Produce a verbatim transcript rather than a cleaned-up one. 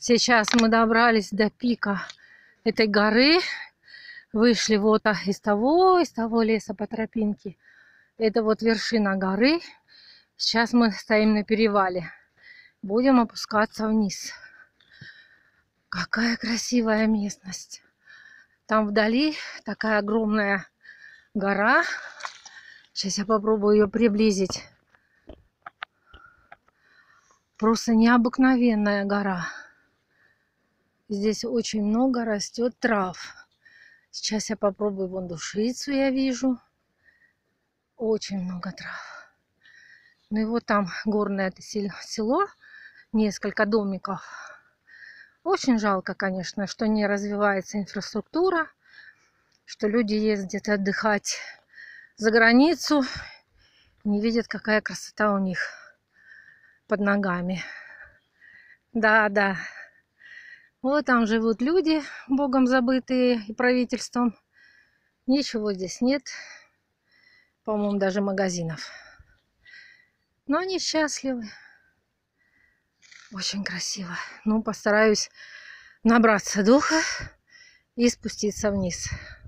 Сейчас мы добрались до пика этой горы. Вышли вот из того, из того леса по тропинке. Это вот вершина горы. Сейчас мы стоим на перевале. Будем опускаться вниз. Какая красивая местность. Там вдали такая огромная гора. Сейчас я попробую ее приблизить. Просто необыкновенная гора. Здесь очень много растет трав. Сейчас я попробую вон душицу, я вижу. Очень много трав. Ну и вот там горное это село. Несколько домиков. Очень жалко, конечно, что не развивается инфраструктура. Что люди ездят отдыхать за границу. Не видят, какая красота у них под ногами. Да, да. Вот там живут люди, богом забытые и правительством. Ничего здесь нет. По-моему, даже магазинов. Но они счастливы. Очень красиво. Ну, постараюсь набраться духа и спуститься вниз.